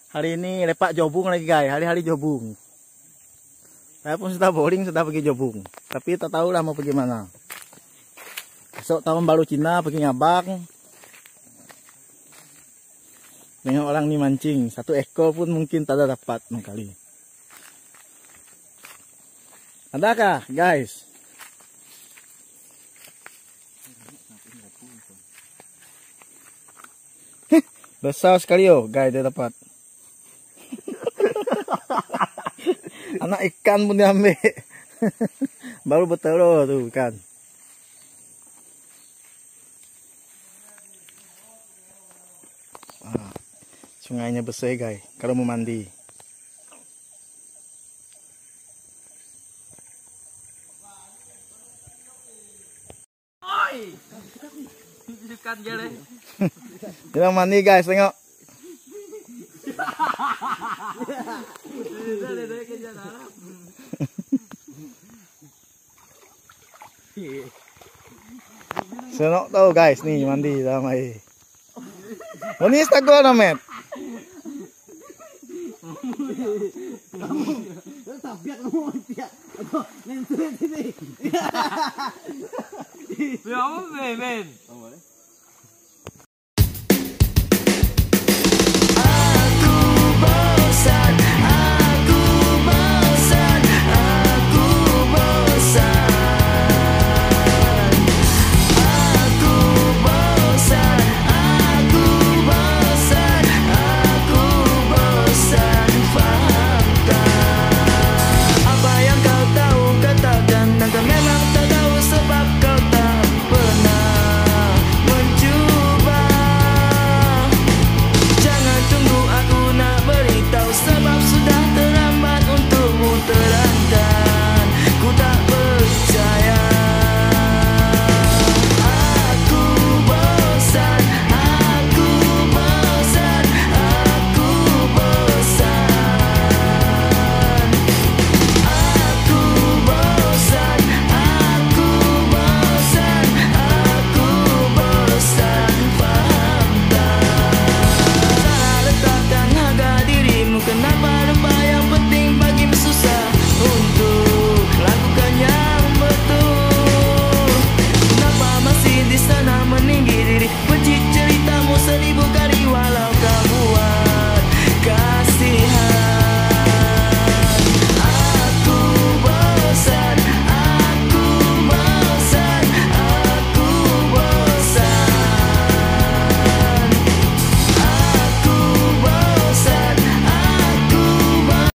Hari ini lepak jobung lagi guys, hari-hari jobung. Saya pun sudah boring, sudah pergi jobung. Tapi tak tahu lah mau pergi mana. Besok tahun baru Cina pergi ngabang. Tengok orang nih mancing, 1 ekor pun mungkin tak ada dapat kali. Adakah guys? Besar sekali oh, guys dia dapat. Anak ikan pun diambil. Baru bertelur tuh ikan. Sungainya bersih guys, kalau mau mandi. Kita mandi guys, tengok. Senok tahu guys nih mandi dalam air. Ini stagol namet. Tabiak kamu dia. Atau nentu ini. Ya, men.